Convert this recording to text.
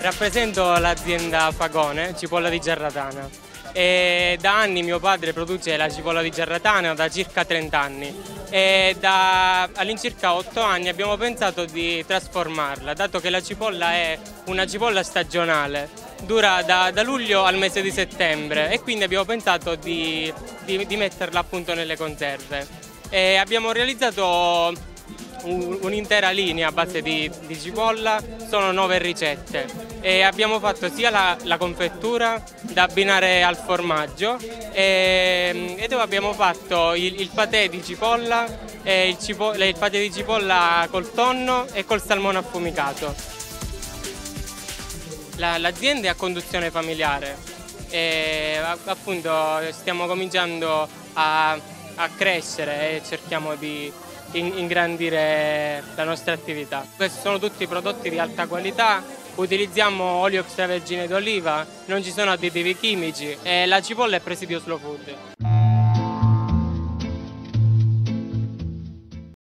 Rappresento l'azienda Fagone, cipolla di Giarratana. E da anni mio padre produce la cipolla di Giarratana da circa 30 anni e all'incirca 8 anni abbiamo pensato di trasformarla, dato che la cipolla è una cipolla stagionale, dura da luglio al mese di settembre e quindi abbiamo pensato di metterla appunto nelle conserve. E abbiamo realizzato un'intera linea a base di cipolla, sono 9 ricette e abbiamo fatto sia la confettura da abbinare al formaggio e dove abbiamo fatto il patè di cipolla e il patè di cipolla col tonno e col salmone affumicato. L'azienda è a conduzione familiare e appunto stiamo cominciando a crescere e cerchiamo di ingrandire la nostra attività. Questi sono tutti prodotti di alta qualità, utilizziamo olio extravergine d'oliva, non ci sono additivi chimici e la cipolla è presidio slow food.